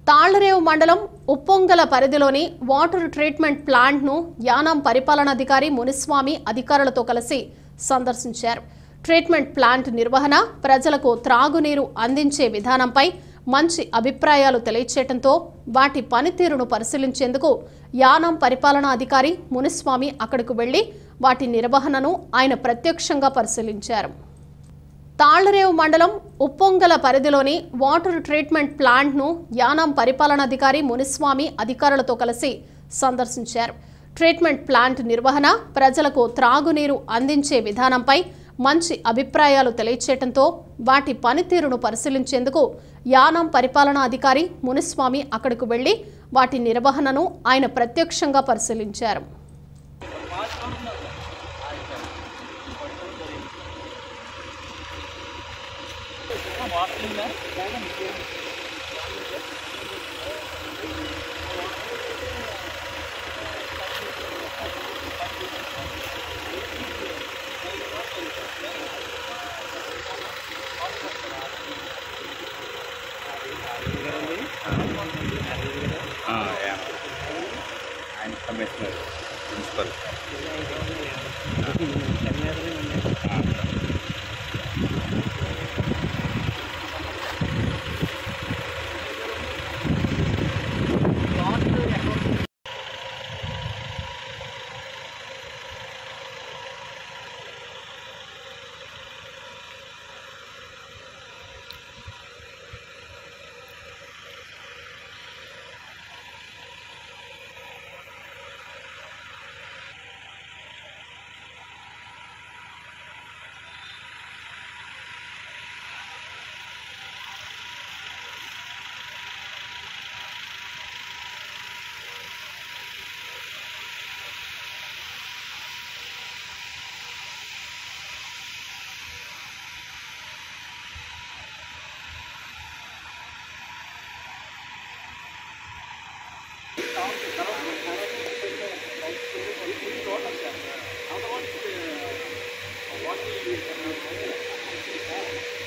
తాళ్లరేవు మండలం ఉప్పొంగల పరిధిలోని water treatment plant ను యానాం పరిపాలనాధికారి మునిస్వామి అధికారులతో కలిసి సందర్శించారు. ట్రీట్మెంట్ ప్లాంట్ నిర్వహణ, ప్రజలకు త్రాగునీరు అందించే విధానంపై మంచి అభిప్రాయాలు తెలియచేయడంతో వాటి పనితీరును పరిశీలించేందుకు యానాం పరిపాలనాధికారి మునిస్వామి అక్కడకు వెళ్లి వాటి నిర్వహణను ఆయన ప్రత్యక్షంగా పరిశీలించారు. తాళ్లరేవు మండలం ఉప్పొంగల పరిధిలోని వాటర్ ట్రీట్మెంట్ ప్లాంట్ ను యానాం పరిపాలనాధికారి మునిస్వామి అధికారులతో కలిసి సందర్శించారు. ట్రీట్మెంట్ ప్లాంట్ నిర్వహణ, ప్రజలకు త్రాగునీరు అందించే విధానంపై మంచి అభిప్రాయాలు తెలియచేయడంతో వాటి పనితీరును పరిశీలించేందుకు యానాం పరిపాలనాధికారి మునిస్వామి అక్కడకు వెళ్లి వాటి నిర్వహణను ఆయన ప్రత్యక్షంగా పరిశీలించారు. Commissioner principal What